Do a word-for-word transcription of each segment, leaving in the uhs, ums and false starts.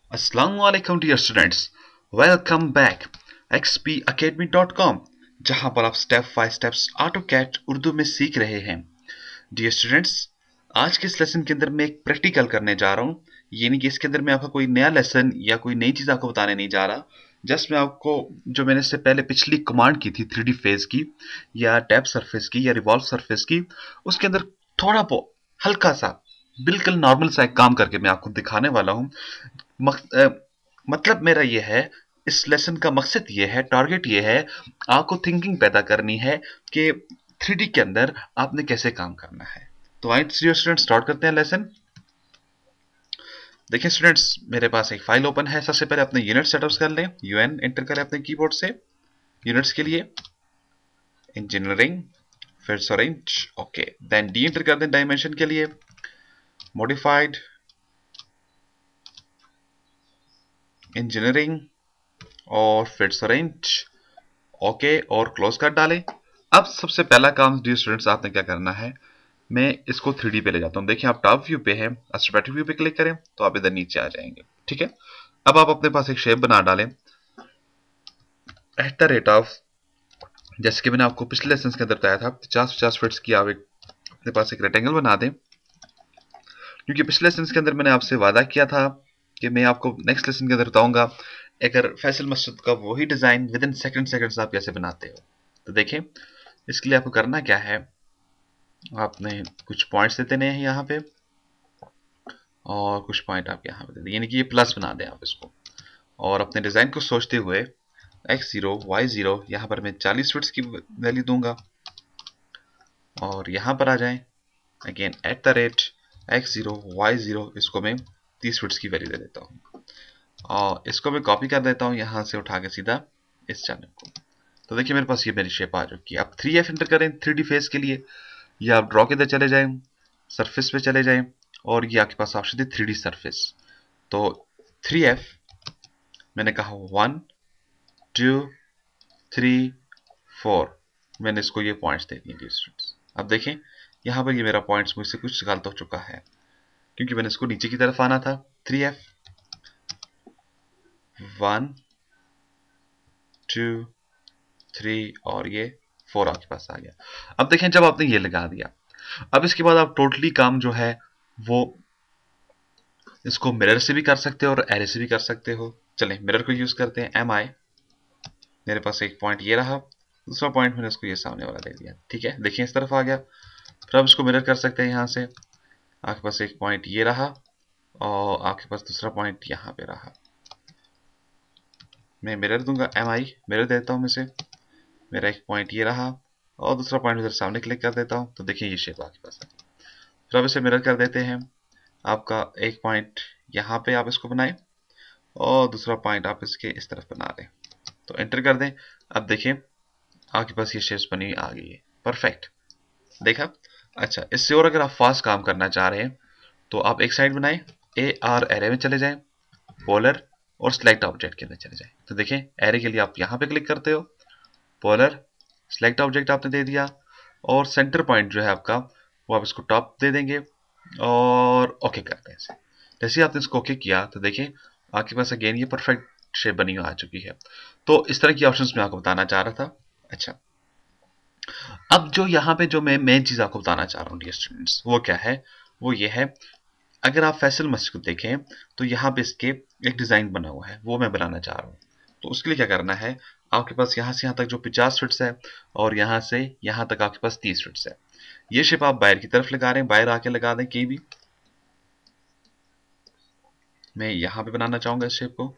अस्सलामुअलैकुम dear students, welcome back X P academy dot com, जहां पर आप step by steps auto CAD Urdu में सीख रहे हैं। डियर स्टूडेंट्स, आज के इस लेसन के अंदर मैं एक प्रैक्टिकल करने जा रहा हूँ। यानी कि इसके अंदर मैं आपका कोई नया लेसन या कोई नई चीज़ आपको बताने नहीं जा रहा। जस्ट मैं आपको जो मैंने इससे पहले पिछली कमांड की थी थ्री डी फेज की या टैप सरफेस की या रिवॉल्व सरफेस की, उसके अंदर थोड़ा बहुत हल्का सा बिल्कुल नॉर्मल सा एक काम करके मैं आपको दिखाने वाला हूँ। मक, अ, मतलब मेरा ये है, इस लेसन का मकसद ये है, टारगेट ये है, आपको थिंकिंग पैदा करनी है कि थ्री डी के अंदर आपने कैसे काम करना है। तो आइए स्टूडेंट स्टार्ट करते हैं लेसन। देखिए स्टूडेंट्स, मेरे पास एक फाइल ओपन है। सबसे पहले अपने यूनिट सेटअप्स कर लें। यूएन एंटर करें अपने कीबोर्ड से यूनिट्स के लिए, इंजीनियरिंग, फिर सोरेंज, ओके। देन डी एंटर कर दें डायमेंशन के लिए, मॉडिफाइड, इंजीनियरिंग और फिर सोरेंज, ओके, और क्लोज कर डालें। अब सबसे पहला काम डियर स्टूडेंट्स आपने क्या करना है, मैं इसको थ्री डी पे ले जाता हूं। देखिए आप टॉप व्यू पे हैं, एस्ट्रोस्पेक्टिव व्यू पे क्लिक करें तो आप इधर नीचे आ जाएंगे। ठीक है, अब आप अपने पास एक शेप बना डालें एट द रेट ऑफ, जैसे कि मैंने आपको पिछले लेसन के अंदर बताया था, पचास पचास फीट्स की आप एक अपने पास एक रेक्टेंगल बना दें। क्योंकि पिछले लेसन के अंदर मैंने आपसे वादा किया था कि मैं आपको नेक्स्ट लेसन के अंदर बताऊंगा अगर फैसल मस्जिद का वही design within second seconds आप कैसे बनाते हो। तो देखें, इसके लिए आपको करना क्या है, आपने कुछ पॉइंट्स देते हैं यहाँ पे और कुछ पॉइंट आप यहाँ पे दे दें, यानी कि ये प्लस बना दें आप इसको। और अपने डिजाइन को सोचते हुए एक्स जीरो वाई जीरो, यहाँ पर मैं चालीस फीट्स की वैल्यू दूंगा और यहाँ पर आ जाएं again at the rate X zero Y zero, इसको मैं तीस फीट्स की वैल्यू दे देता हूँ और इसको मैं कॉपी कर देता हूँ यहाँ से उठा के सीधा इस चैनल को। तो देखिए मेरे पास ये मेरी शेप आ चुकी है। आप थ्री एफ एंटर करें थ्री डी फेस के लिए, या आप ड्रॉ के अंदर चले जाएं, सरफेस पे चले जाएं और ये आपके पास ऑप्शन है थ्री डी सरफेस। तो थ्री एफ मैंने कहा वन टू थ्री फोर, मैंने इसको ये पॉइंट्स दे दिए स्टूडेंट्स। अब देखें यहाँ पर ये मेरा पॉइंट्स मुझसे कुछ गलत हो चुका है क्योंकि मैंने इसको नीचे की तरफ आना था। Three F one two three और ये फोर आपके पास आ गया। अब देखें जब आपने ये लगा दिया, अब इसके बाद आप टोटली काम जो है वो इसको मिरर से भी कर सकते हो और एरे से भी कर सकते हो। चलें मिरर को यूज करते हैं। एम आई, मेरे पास एक पॉइंट ये रहा, दूसरा पॉइंट मैंने इसको ये सामने वाला दे दिया। ठीक है, देखिए इस तरफ आ गया। फिर आप इसको मिरर कर सकते हैं। यहाँ से आपके पास एक पॉइंट ये रहा और आपके पास दूसरा पॉइंट यहाँ पे रहा। मैं मिरर दूंगा, एम आई मिरर देता हूँ मैं से, मेरा एक पॉइंट ये रहा और दूसरा पॉइंट उधर सामने क्लिक कर देता हूँ। तो देखिए ये शेप आपके पास है। फिर आप इसे मिरर कर देते हैं। आपका एक पॉइंट यहाँ पे आप इसको बनाएं और दूसरा पॉइंट आप इसके इस तरफ बना दें। तो एंटर कर दें। अब देखें आपके पास ये शेप्स बनी आ गई है, परफेक्ट। देखा। अच्छा, इससे और अगर आप फास्ट काम करना चाह रहे हैं तो आप एक साइड बनाएं, ए आर एरे में चले जाएं, पोलर और सिलेक्ट ऑब्जेक्ट के अंदर चले जाएं। तो देखें एरे के लिए आप यहाँ पे क्लिक करते हो, पोलर सिलेक्ट ऑब्जेक्ट आपने दे दिया और सेंटर पॉइंट जो है आपका वो आप इसको टॉप दे देंगे और ओके करते हैं इसे। जैसे आपने इसको ओके किया तो देखिए आपके पास अगेन ये परफेक्ट शेप बनी आ चुकी है। तो इस तरह की ऑप्शंस मैं आपको बताना चाह रहा था। अच्छा, अब जो यहाँ पे जो मैं मेन चीज आपको बताना चाह रहा हूँ डियर स्टूडेंट्स, वो क्या है, वो ये है, अगर आप फैसल मस्जिद को देखें तो यहाँ पे इसके एक डिजाइन बना हुआ है, वो मैं बनाना चाह रहा हूँ। तो उसके लिए क्या करना है, आपके पास यहाँ से यहाँ तक जो पचास फीट्स है और यहाँ से यहाँ तक आपके पास तीस फीट्स है। ये शेप आप बाहर की तरफ लगा रहे हैं, बाहर आके लगा दें कहीं भी। मैं यहाँ पे बनाना चाहूंगा इस शेप को,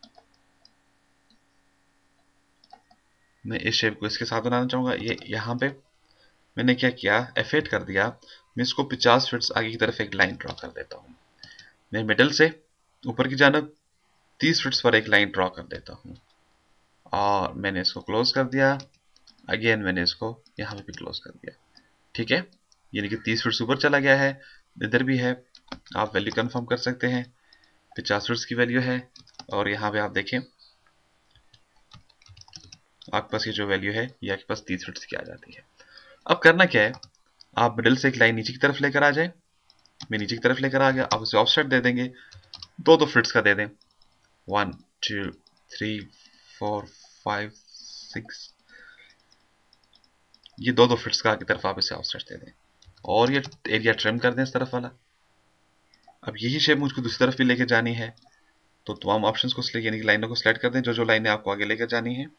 मैं इस शेप को इसके साथ बनाना चाहूंगा। ये यहाँ पे मैंने क्या किया, एफ एट कर दिया। मैं इसको पचास फीट्स आगे की तरफ एक लाइन ड्रॉ कर देता हूँ। मैं मिडल से ऊपर की जानब तीस फीट्स पर एक लाइन ड्रॉ कर देता हूँ और मैंने इसको क्लोज कर दिया। अगेन मैंने इसको यहाँ पे भी क्लोज कर दिया। ठीक है, यानी कि तीस फीट्स ऊपर चला गया है। इधर भी है, आप वैल्यू कंफर्म कर सकते हैं, पचास फीट्स की वैल्यू है और यहाँ पे आप देखें आपके पास ये जो वैल्यू है ये आपके पास तीस फीट्स की आ जाती है। अब करना क्या है, आप मिडिल से एक लाइन नीचे की तरफ लेकर आ जाए। मैं नीचे की तरफ लेकर आ गया, आप उसे ऑफसेट दे देंगे, दो दो फीट्स का दे दें। One two three four five six, ये दो दो फिट्स का आगे तरफ आप इसे ऑफसेट दे दें और ये एरिया ट्रिम कर दें इस तरफ वाला। अब यही शेप मुझको दूसरी तरफ भी लेके जानी है, तो तमाम ऑप्शंस को सिलेक्ट यानी कि लाइनों को सिलेक्ट कर दें जो जो लाइनें आपको आगे लेकर जानी है,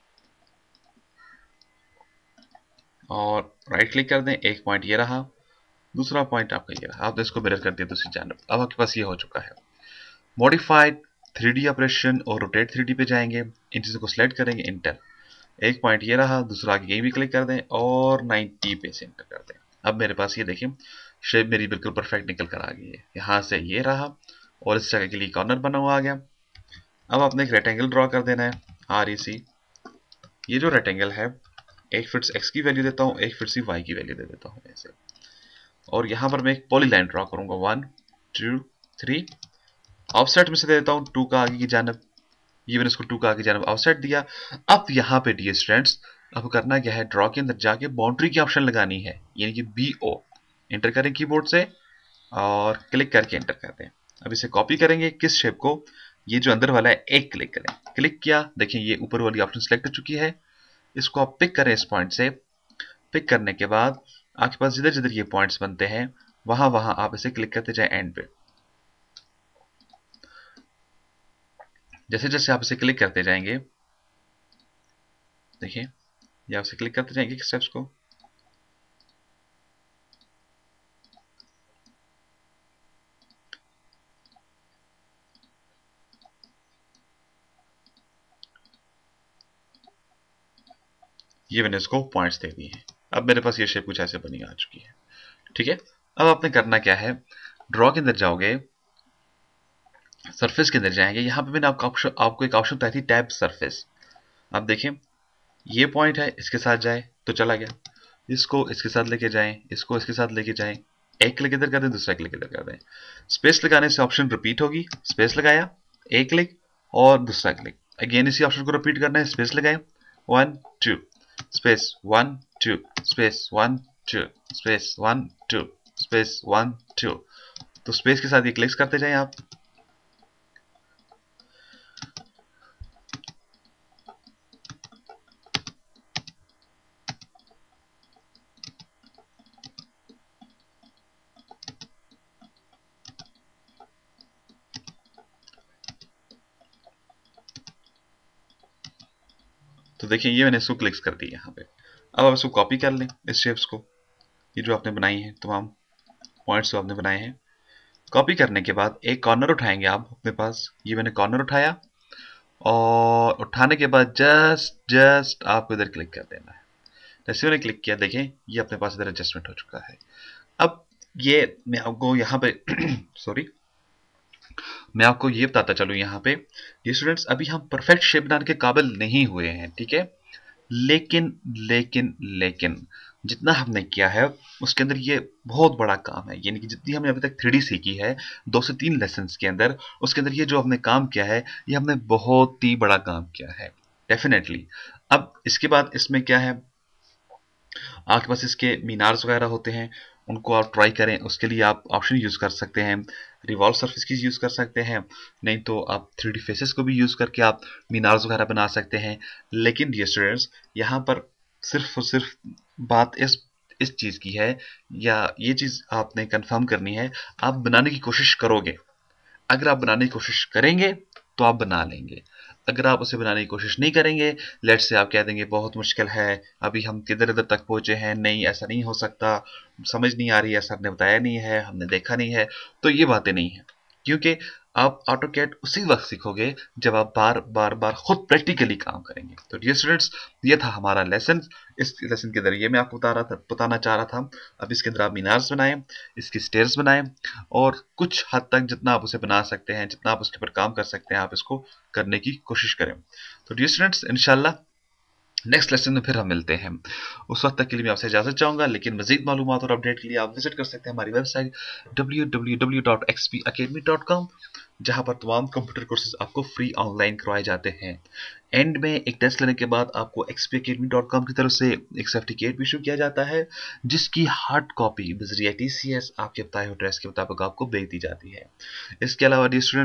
और राइट क्लिक कर दें। एक पॉइंट ये रहा, दूसरा पॉइंट आपका ये रहा, आपने इसको मिरर कर दिया दूसरी जानब। अब आपके पास ये हो चुका है। मॉडिफाइड थ्री डी ऑपरेशन और रोटेट थ्री डी पे जाएंगे, इन चीज़ों को सिलेक्ट करेंगे, इंटर। एक पॉइंट ये रहा, दूसरा आगे ये भी क्लिक कर दें और नाइन्टी पे से इंटर कर दें। अब मेरे पास ये देखिए शेप मेरी बिल्कुल परफेक्ट निकल कर आ गई है। यहाँ से ये रहा और इस जगह के लिए कॉर्नर बना हुआ आ गया। अब आपने एक रेक्टेंगल ड्रॉ कर देना है, आर ई सी। ये जो रेक्टेंगल है, एक फिट्स एक्स की वैल्यू देता हूँ, एक फिट्स की वाई की वैल्यू दे देता हूँ ऐसे। और यहाँ पर मैं एक पॉली लाइन ड्रॉ करूंगा, वन टू थ्री। ऑफसेट में से दे देता हूँ टू का आगे की जानब, ये मैंने इसको टू का आगे जानब ऑफसेट दिया। अब यहाँ पे डियर स्टूडेंट्स आपको करना क्या है, ड्रॉ के अंदर जाके बाउंड्री की ऑप्शन लगानी है, यानी कि बी ओ एंटर करें कीबोर्ड से और क्लिक करके एंटर कर दें। अब इसे कॉपी करेंगे किस शेप को, ये जो अंदर वाला है एक क्लिक करें। क्लिक किया, देखिए ये ऊपर वाली ऑप्शन सेलेक्ट हो चुकी है। इसको आप पिक करें इस पॉइंट से। पिक करने के बाद आपके पास जिधर जिधर ये पॉइंट्स बनते हैं वहां वहां आप इसे क्लिक करते जाए एंड पे। जैसे जैसे आप इसे क्लिक करते जाएंगे, देखिए ये आप इसे क्लिक करते जाएंगे स्टेप्स को, ये मैंने इसको पॉइंट्स दे दिए हैं। अब मेरे पास ये शेप कुछ ऐसे बनी आ चुकी है। ठीक है, अब आपने करना क्या है, ड्रॉ के अंदर जाओगे, सरफेस के अंदर जाएंगे। यहाँ पे मैंने आपको ऑप्शन आपको एक ऑप्शन बताई थी टैब सरफेस। आप देखें ये पॉइंट है, इसके साथ जाए तो चला गया, इसको इसके साथ लेके जाएं, इसको इसके साथ लेके जाएं, एक क्लिक इधर कर दें, दूसरा क्लिक इधर कर दें। स्पेस लगाने से ऑप्शन रिपीट होगी, स्पेस लगाया, एक क्लिक और दूसरा क्लिक, अगेन इसी ऑप्शन को रिपीट करना है, स्पेस लगाए, one two space one two space one two space one two space one two. तो स्पेस के साथ ये क्लिक्स करते जाएं आप। तो देखिए ये मैंने इसको क्लिक्स कर दिया यहाँ पे। अब आप इसको कॉपी कर लें इस शेप्स को, ये जो आपने बनाई है तमाम पॉइंट्स जो आपने बनाए हैं। कॉपी करने के बाद एक कॉर्नर उठाएंगे आप अपने पास, ये मैंने कॉर्नर उठाया और उठाने के बाद जस्ट जस्ट आपको इधर क्लिक कर देना है। जैसे मैंने क्लिक किया देखें ये अपने पास इधर एडजस्टमेंट हो चुका है। अब ये मैं आपको यहाँ पे सॉरी मैं आपको ये बताता चलूँ यहाँ पे, ये स्टूडेंट्स अभी हम परफेक्ट शेप बनाने के काबिल नहीं हुए हैं, ठीक है। लेकिन लेकिन लेकिन जितना हमने किया है उसके अंदर ये बहुत बड़ा काम है, यानी कि जितनी हमने अभी तक थ्री डी सीखी है दो से तीन लेसन के अंदर, उसके अंदर ये जो हमने काम किया है ये हमने बहुत ही बड़ा काम किया है डेफिनेटली। अब इसके बाद इसमें क्या है, आपके पास इसके मीनार्स वगैरह होते हैं, उनको आप ट्राई करें। उसके लिए आप ऑप्शन यूज़ कर सकते हैं, रिवॉल्व सरफेस की यूज़ कर सकते हैं, नहीं तो आप थ्री डी फेसेस को भी यूज़ करके आप मीनार्स वगैरह बना सकते हैं। लेकिन डियर स्टूडेंट्स यहाँ पर सिर्फ और सिर्फ बात इस इस चीज़ की है, या ये चीज़ आपने कंफर्म करनी है, आप बनाने की कोशिश करोगे। अगर आप बनाने की कोशिश करेंगे तो आप बना लेंगे, अगर आप उसे बनाने की कोशिश नहीं करेंगे, लेट्स से आप कह देंगे बहुत मुश्किल है, अभी हम किधर इधर तक पहुंचे हैं, नहीं ऐसा नहीं हो सकता, समझ नहीं आ रही है, सर ने बताया नहीं है, हमने देखा नहीं है, तो ये बातें नहीं है। क्योंकि आप ऑटोकैड उसी वक्त सीखोगे जब आप बार बार बार खुद प्रैक्टिकली काम करेंगे। तो डियर स्टूडेंट्स ये था हमारा लेसन। इस लेसन के जरिए मैं आपको बता रहा था बताना चाह रहा था, अब इसके अंदर आप मीनार्स बनाएं, इसकी स्टेयर्स बनाएं, और कुछ हद तक जितना आप उसे बना सकते हैं, जितना आप उसके ऊपर काम कर सकते हैं, आप इसको करने की कोशिश करें। तो डियर स्टूडेंट्स इंशाल्लाह नेक्स्ट लेसन में फिर हम मिलते हैं। उस वक्त तक के लिए मैं आपसे इजाजत चाहूंगा, लेकिन मजीद मालूमात और अपडेट के लिए आप विजिट कर सकते हैं हमारी website W W W dot X P academy dot com, जहां पर तमाम कंप्यूटर कोर्सेज आपको फ्री ऑनलाइन करवाए जाते हैं। एंड में एक टेस्ट लेने के बाद आपको X P academy dot com की तरफ से एक सर्टिफिकेट भी इशू किया जाता है, जिसकी हार्ड कॉपी बजरिया टी सी एस आपके बताए हुए एड्रेस के मुताबिक आपको भेज दी जाती है। इसके अलावा डियर स्टूडेंट्स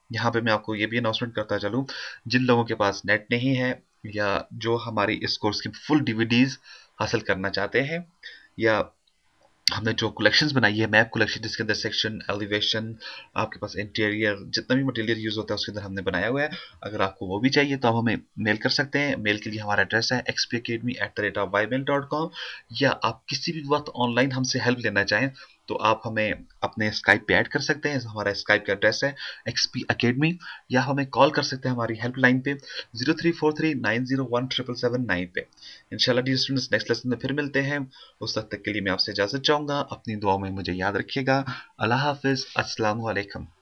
यहाँ पे मैं आपको ये भी अनाउंसमेंट करता चलूँ, जिन लोगों के पास नेट नहीं है या जो हमारी इस कोर्स की फुल डीवीडीज हासिल करना चाहते हैं, या हमने जो कलेक्शंस बनाई है, मैप कलेक्शन जिसके अंदर सेक्शन, एलिवेशन, आपके पास इंटीरियर, जितना भी मटेरियल यूज होता है उसके अंदर हमने बनाया हुआ है, अगर आपको वो भी चाहिए तो आप हमें मेल कर सकते हैं। मेल के लिए हमारा एड्रेस है XP academy at the rate of Y mail dot com. या आप किसी भी वक्त ऑनलाइन हमसे हेल्प लेना चाहें तो आप हमें अपने स्काइप पे ऐड कर सकते हैं। हमारा स्काइप का एड्रेस है एक्सपी अकेडमी, या हमें कॉल कर सकते हैं हमारी हेल्पलाइन पे zero three four three nine zero one triple seven nine पे। इंशाल्लाह डियर स्टूडेंट्स, नेक्स्ट लेसन में फिर मिलते हैं। उस वक्त तक के लिए मैं आपसे इजाजत चाहूंगा। अपनी दुआओं में मुझे याद रखिएगा। अल्लाह हाफिज, अस्सलाम वालेकुम।